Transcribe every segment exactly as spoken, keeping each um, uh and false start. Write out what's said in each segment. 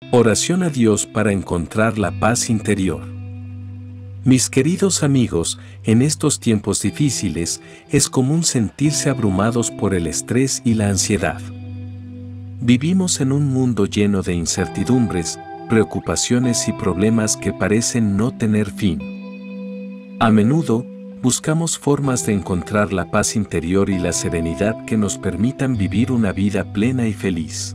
Oración a Dios para encontrar la paz interior. Mis queridos amigos, en estos tiempos difíciles, es común sentirse abrumados por el estrés y la ansiedad. Vivimos en un mundo lleno de incertidumbres, preocupaciones y problemas que parecen no tener fin. A menudo, buscamos formas de encontrar la paz interior y la serenidad que nos permitan vivir una vida plena y feliz.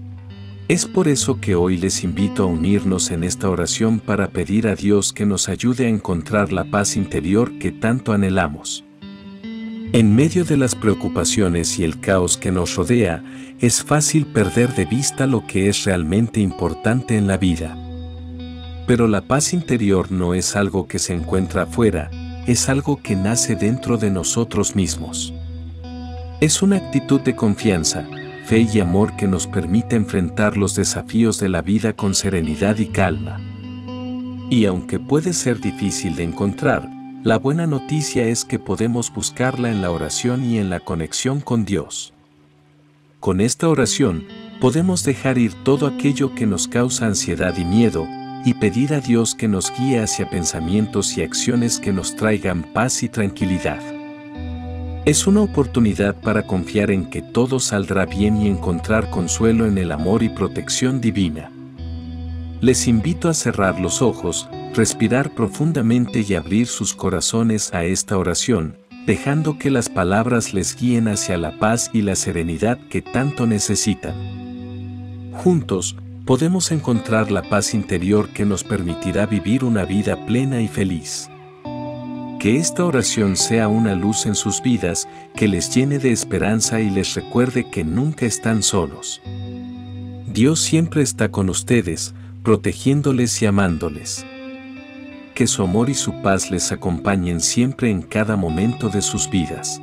Es por eso que hoy les invito a unirnos en esta oración para pedir a Dios que nos ayude a encontrar la paz interior que tanto anhelamos. En medio de las preocupaciones y el caos que nos rodea, es fácil perder de vista lo que es realmente importante en la vida. Pero la paz interior no es algo que se encuentra afuera, es algo que nace dentro de nosotros mismos. Es una actitud de confianza, fe y amor que nos permite enfrentar los desafíos de la vida con serenidad y calma. Y aunque puede ser difícil de encontrar, la buena noticia es que podemos buscarla en la oración y en la conexión con Dios. Con esta oración, podemos dejar ir todo aquello que nos causa ansiedad y miedo, y pedir a Dios que nos guíe hacia pensamientos y acciones que nos traigan paz y tranquilidad. Es una oportunidad para confiar en que todo saldrá bien y encontrar consuelo en el amor y protección divina. Les invito a cerrar los ojos, respirar profundamente y abrir sus corazones a esta oración, dejando que las palabras les guíen hacia la paz y la serenidad que tanto necesitan. Juntos, podemos encontrar la paz interior que nos permitirá vivir una vida plena y feliz. Que esta oración sea una luz en sus vidas, que les llene de esperanza y les recuerde que nunca están solos. Dios siempre está con ustedes, protegiéndoles y amándoles. Que su amor y su paz les acompañen siempre en cada momento de sus vidas.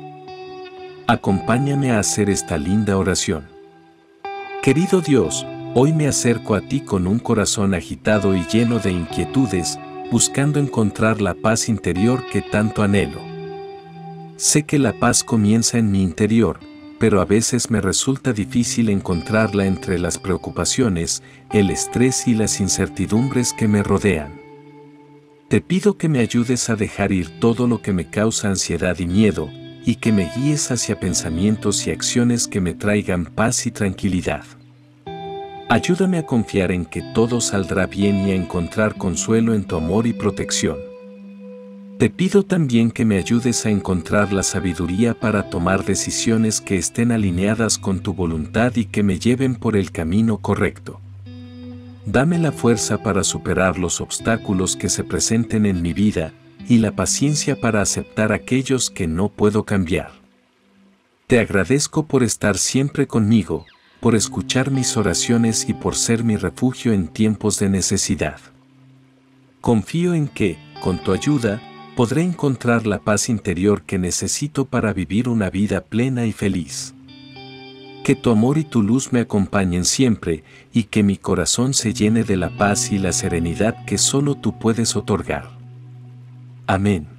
Acompáñame a hacer esta linda oración. Querido Dios, hoy me acerco a ti con un corazón agitado y lleno de inquietudes, buscando encontrar la paz interior que tanto anhelo. Sé que la paz comienza en mi interior, pero a veces me resulta difícil encontrarla entre las preocupaciones, el estrés y las incertidumbres que me rodean. Te pido que me ayudes a dejar ir todo lo que me causa ansiedad y miedo, y que me guíes hacia pensamientos y acciones que me traigan paz y tranquilidad. Ayúdame a confiar en que todo saldrá bien y a encontrar consuelo en tu amor y protección. Te pido también que me ayudes a encontrar la sabiduría para tomar decisiones que estén alineadas con tu voluntad y que me lleven por el camino correcto. Dame la fuerza para superar los obstáculos que se presenten en mi vida y la paciencia para aceptar aquellos que no puedo cambiar. Te agradezco por estar siempre conmigo, por escuchar mis oraciones y por ser mi refugio en tiempos de necesidad. Confío en que, con tu ayuda, podré encontrar la paz interior que necesito para vivir una vida plena y feliz. Que tu amor y tu luz me acompañen siempre y que mi corazón se llene de la paz y la serenidad que solo tú puedes otorgar. Amén.